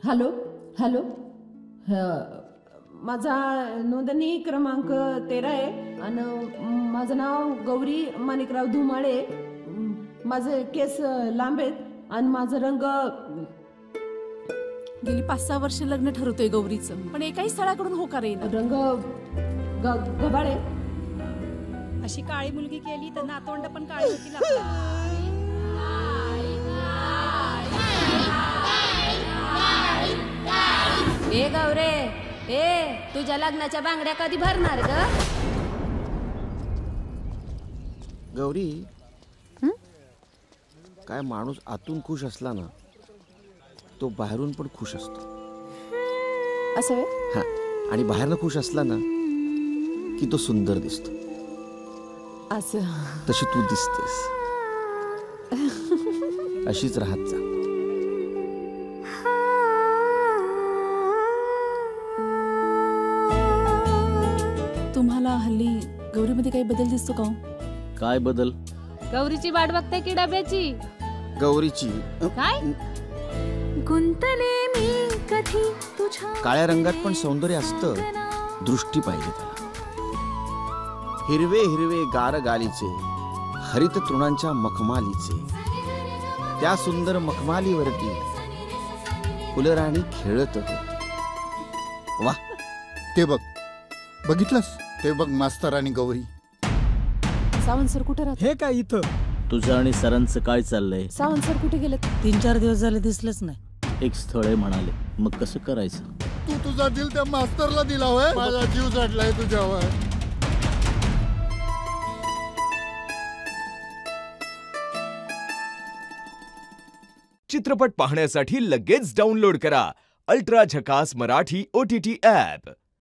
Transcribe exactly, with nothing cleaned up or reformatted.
Hello hello माझा नोंदणी क्रमांक तेरा आहे आणि माझं नाव गौरी माणिकराव धुमाळे. माझे केस लांब आहेत आणि माझा रंग. गेली पाच सहा वर्ष लग्न ठरवतोय गौरीचं, पण एकाही स्थळाकडून होकार येईना. रंग गबाळे. अशी काळी मुलगी केली तर नातवंड पण काळी होतील आपल्याला. ए गौरे, ए तुझ्या लग्नाच्या बांगड्या कधी भरणार ग? गौरी, काय माणूस आतून खुश असला ना तो बाहेरून पण खुश असतो. असं हा, आणि बाहेरनं खुश असला ना की तो सुंदर दिसतो. असं तशी तू दिसतेस. अशीच राहत जा. तुम्हाला हल्ली गौरीमध्ये काही बदल दिसतो का? काय बदल? गौरीची वाट बघते की डब्याची? गौरीची काय गुंतले मी कधी तुझ्या. काळ्या रंगात पण सौंदर्य असतं, दृष्टी पाहिजे त्याला. हिरवे हिरवे गार गालीचे, हरित तृणांच्या मखमालीचे, त्या सुंदर मखमालीवरती फुलराणी खेळत होती. वा, ते बघ, बघितलंस? ते बघ मास्तर आणि गौरी. सावंत सर कुठे राहत? हे काय इथं? तुझं आणि सरांचं काय चाललंय? सावंत सर कुठे गेलेत? तीन चार दिवस झाले दिसलेच नाही. एक स्थळे म्हणाले, मग कसं करायचं? तू तुझा दिल त्या मास्तरला दिला होय? माझा जीव चढलाय तुझ्यावर. चित्रपट पाहण्यासाठी लगेच डाउनलोड करा Ultra Jhakaas Marathi O T T app.